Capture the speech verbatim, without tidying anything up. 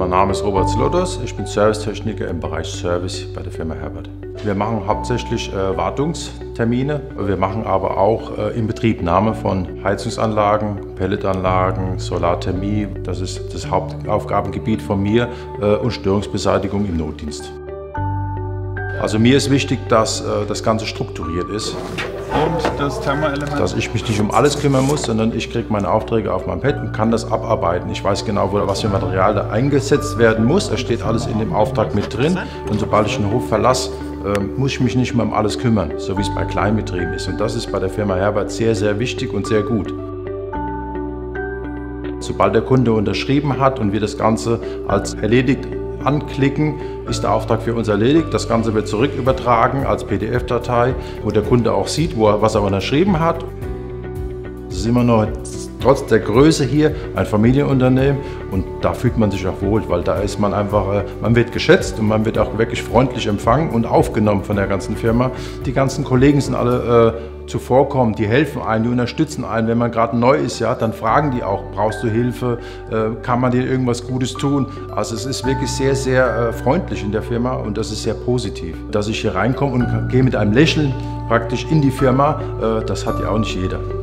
mein Name ist Robert Slotos, ich bin Servicetechniker im Bereich Service bei der Firma Herbert. Wir machen hauptsächlich äh, Wartungstermine, wir machen aber auch äh, Inbetriebnahme von Heizungsanlagen, Pelletanlagen, Solarthermie. Das ist das Hauptaufgabengebiet von mir äh, und Störungsbeseitigung im Notdienst. Also mir ist wichtig, dass äh, das Ganze strukturiert ist. Und das Thermoelement? Dass ich mich nicht um alles kümmern muss, sondern ich kriege meine Aufträge auf meinem Pad und kann das abarbeiten. Ich weiß genau, wo, was für Material da eingesetzt werden muss. Es steht alles in dem Auftrag mit drin. Und sobald ich den Hof verlasse, äh, muss ich mich nicht mehr um alles kümmern, so wie es bei Kleinbetrieben ist. Und das ist bei der Firma Herbert sehr, sehr wichtig und sehr gut. Sobald der Kunde unterschrieben hat und wir das Ganze als erledigt anklicken, ist der Auftrag für uns erledigt. Das Ganze wird zurück übertragen als P D F-Datei, wo der Kunde auch sieht, wo er, was er unterschrieben hat. Es ist immer noch trotz der Größe hier ein Familienunternehmen und da fühlt man sich auch wohl, weil da ist man einfach, man wird geschätzt und man wird auch wirklich freundlich empfangen und aufgenommen von der ganzen Firma. Die ganzen Kollegen sind alle äh, zuvorkommend, die helfen einen, die unterstützen einen. Wenn man gerade neu ist, ja, dann fragen die auch, brauchst du Hilfe, äh, kann man dir irgendwas Gutes tun? Also es ist wirklich sehr, sehr äh, freundlich in der Firma und das ist sehr positiv. Dass ich hier reinkomme und gehe mit einem Lächeln praktisch in die Firma, äh, das hat ja auch nicht jeder.